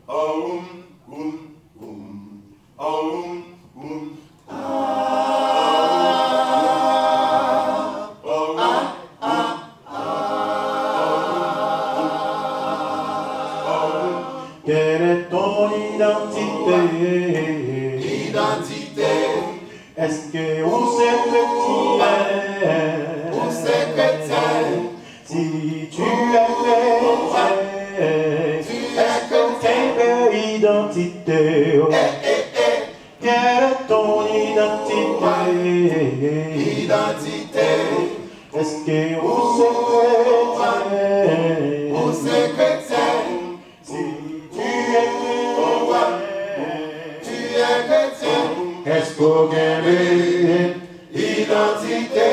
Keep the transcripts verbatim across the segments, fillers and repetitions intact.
Quelle est ton identité? Identité. Est-ce que on sait que tu es? On sait que tu Si tu es chrétien, tu es chrétien. quelle identité? Quelle est ton identité? Identité. Est-ce que on sait chrétien? On sait chrétien. Si tu es chrétien, Tu es chrétien. est-ce qu'on gagne Identité.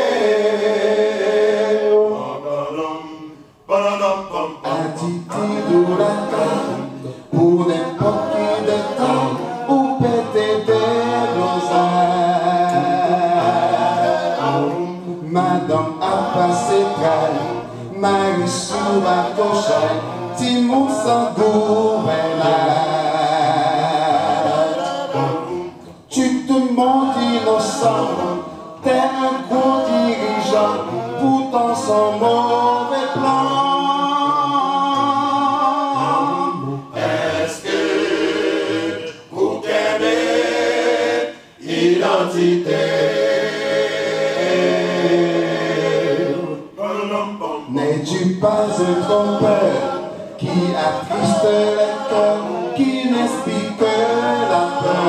Attitude de la canne pour n'importe qui de temps ou péter des rosaires. Madame a passé calme, Marie sous la cochère, Timon sans gouverneur. Tu te montres innocent, t'es un gros dirigeant, pourtant sans mauvais plan. Est-ce que vous aimez identité? N'es-tu pas un trompeur qui attriste les cœurs, qui n'inspire que la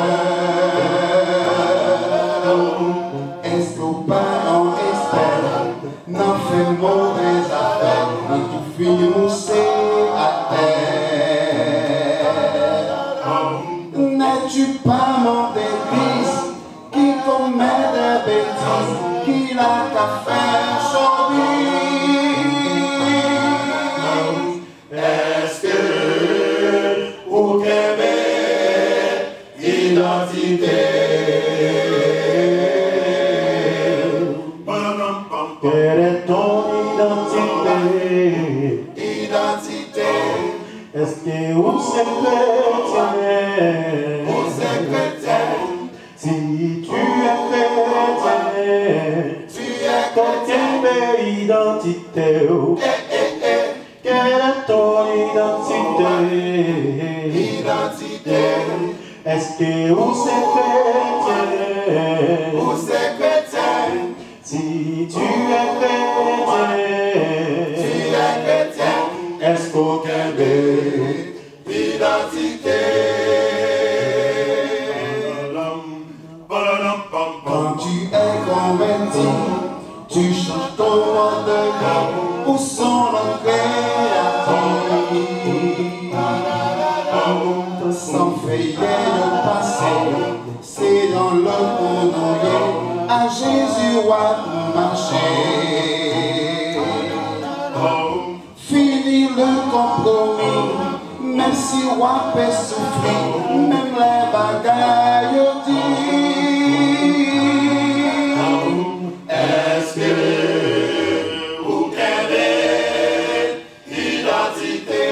peur? Est-ce qu'au parent espère n'en fait mauvaise affaire et tout fiancé à terre? N'es-tu pas mon d'église qui commet des bêtises, qui n'a qu'à faire sourire? Est-ce que vous aimez identité? Quelle est ton identité? Identité. Est-ce que vous êtes chrétien? On sait chrétien. Si tu es chrétien, Tu es chrétien. quelle identité? Quelle est ton identité? Identité. Est-ce que vous êtes chrétien? On sait chrétien. Si tu es chrétien, Tu es chrétien. est-ce qu'au Québec, Identité. Quand tu es converti, tu changes ton mode de vie pour son créateur. Sans frayer le passé, c'est dans le condamné à Jésus à marcher. Fini le compromis, même si roi peut souffrir, même les bagailles disent. Est-ce que vous aimez identité?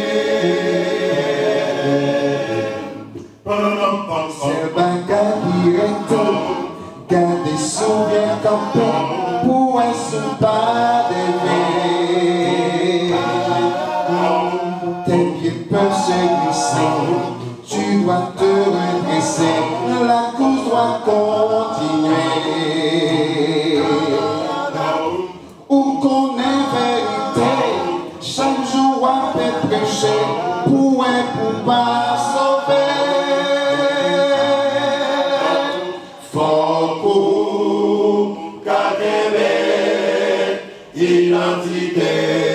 C'est bagaille directeur, gardez souvenirs campés pour un pas d'éveil. Tes pieds peuvent se glisser, tu dois te redresser, la course doit continuer. Où qu'on est vérité, chaque jour on peut prêcher, pour un pour pas sauver. Faut pour qu'à identité.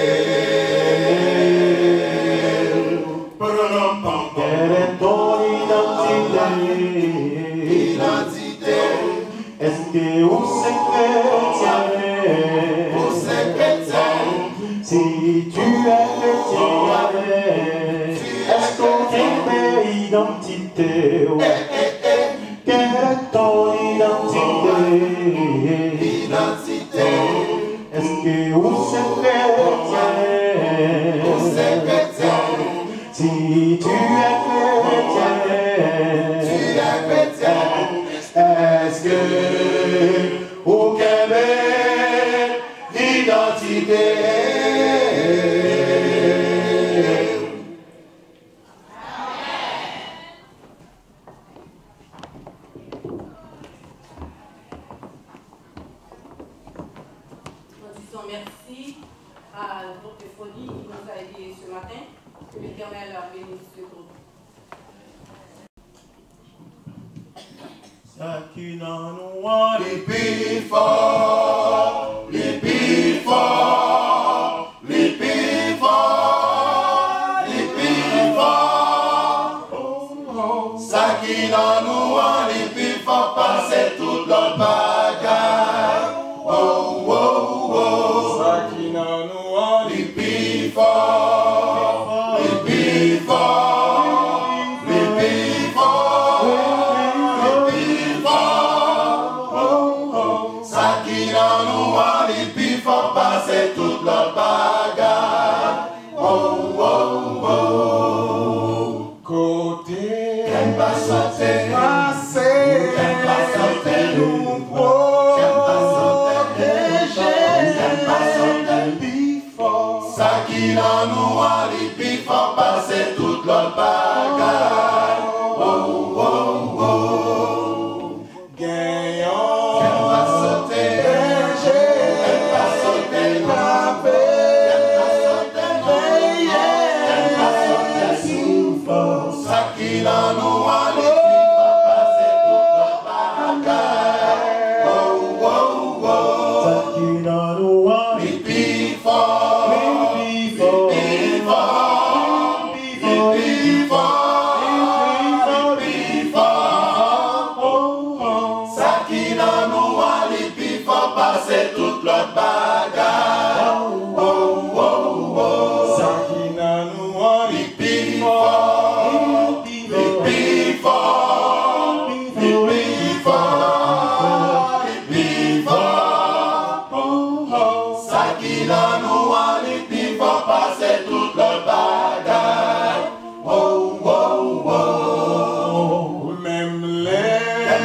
quelle est ton identité? Identité. Est-ce que vous êtes chrétien? On sait chrétien. Si tu es chrétien, est-ce qu'on t'aime identité? Quelle est ton identité? Identité. Est-ce que vous êtes chrétien? On sait chrétien. Si tu Est-ce que au Québec l'identité? Nous disons merci à notre folie qui nous a aidés ce matin. Que l'Éternel leur bénisse ce groupe. Sakina noa les plus forts, les plus forts, les plus forts, les plus forts. Sakina noa les plus forts, passer toute leur bagarre. Oh, oh, oh. Sakina noa les plus forts, les plus forts, les plus forts. Passer toute leur bagarre. Oh, oh, oh. Côté, qu'elle va sauter, passer, qu'elle va sauter, nouveau, qu'elle va sauter, qu'elle va sauter, bifort. Ça qui dans nous a les bifort, passer toute leur bagarre. Oh, oh, oh. Gagnant, qu'elle va sauter, dans nous à l'équipe, passer toute la bagarre. Oh, oh, oh. Sakina nous à l'équipe fort, l'équipe fort, l'équipe fort, l'équipe fort. Sakina nous à l'équipe fort, passer toute la bagarre. Oh, oh, oh. Sakina nous à l'équipe fort. Passer toute leur bagarre. Oh, oh, oh. Même les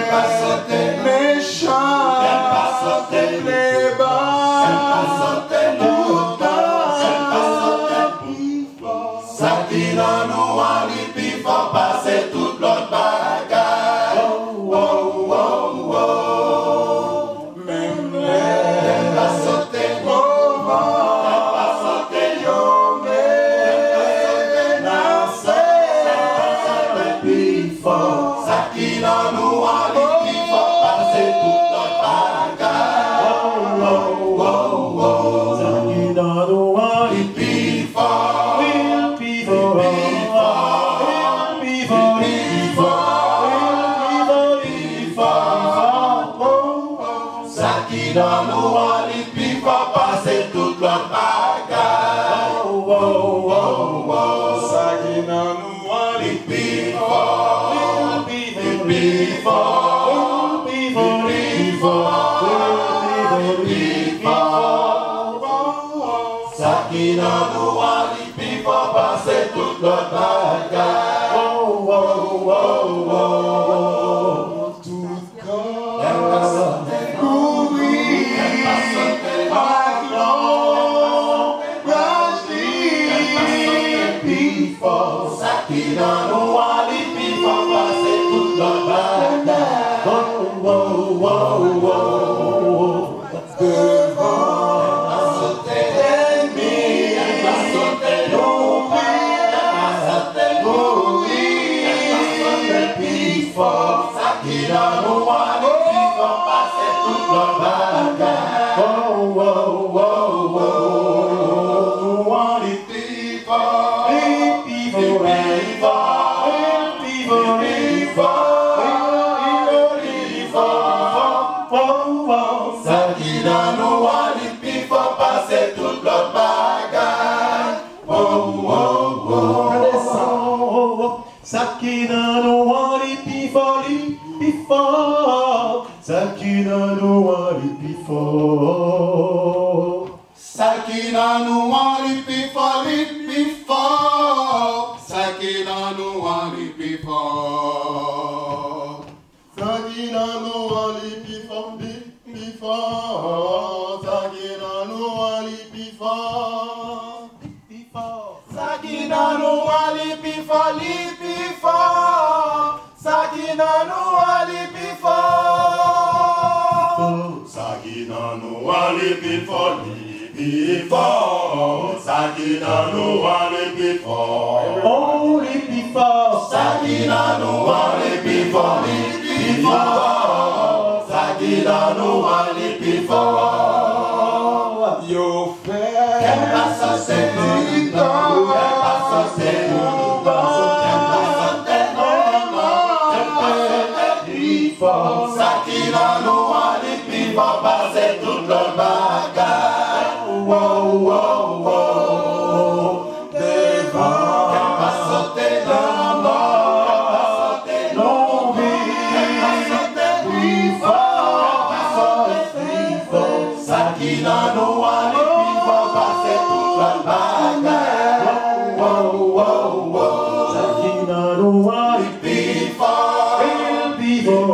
méchants, les bas, ça qui dans nous a les pifos, passer toute leur bagarre. Oh, oh, oh. Même les ça qui dans nous a les pifos, passer toute leur bagarre. Oh, oh, oh. Ça qui dans nous a les pifos, les pifos, les pifos, les pifos. Ça qui dans nous a les pifos, passer toute leur bagarre. Oh, oh, oh. Ça qui dans nous a les pifos. Ça qui dans nous a les pifos, passer toute leur bagarre. Oh, oh, oh, oh. Tout corps, elle va sauter, courir, elle va sauter, bâclon, rajli, pifos. Ça qui dans nous a les pifos, passer toute leur bagarre. Oh, oh, oh, oh. Devant, elle va sauter l'ennemi, elle va sauter l'oubli, elle va sauter l'oubli, elle va sauter pifos. Ça qui dans nous a les pifos, passer toute leur bagarre. Oh, oh, oh, oh. Nous a les pifos, les pifos, les pifos, les pifos. Ça qui dans nous a les pifos, passer toute leur bagarre. Oh, oh, oh. Ça qui dans nous a les pifos, les pifos. Ça qui dans nous a les pifos. Ça qui dans nous a les pifos, les pifos. Ça qui dans nous nous aller plus fort. Sakina nous aller plus fort, plus fort. Sakina nous aller plus fort, plus fort. Sakina nous aller plus fort, plus fort. Sakina nous aller plus fort. Sakina nous aller plus fort, plus fort. Sakina nous aller plus fort. Oh, les plus forts. Sakina nous aller plus fort, plus fort. Sakina nous aller plus fort. Yo frère, qu'elle passe c'est du temps, qu'elle passe c'est du temps, qu'elle passe c'est du temps. Sakina nous aller plus fort, passer toute le bagarre. Wow, wow, wow. Devant, qu'elle passe sauter dans mort, non vie, qu'elle passe sauter plus fort, plus fort. Sakina nous aller plus fort, passer toute la bagarre. Wow, wow, wow. Sakina nous aller Plus fort, plus fort.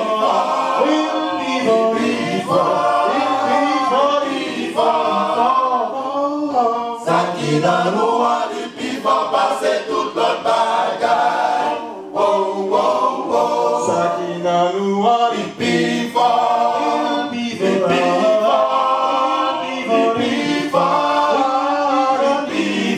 Sakina nous aller plus fort, passer toute notre bagarre. Wow, wow, wow. Sakina nous aller plus fort, plus fort, plus fort, plus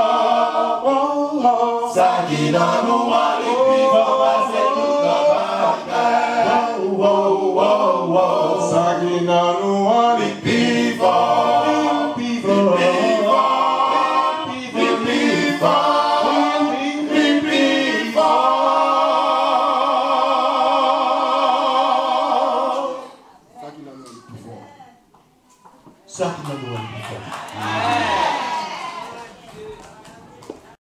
fort. Sakina nous aller plus fort, passer toute notre bagarre. Wow, wow, wow. Sakina nous aller plus fort, plus fort. Sakina nous aller plus fort.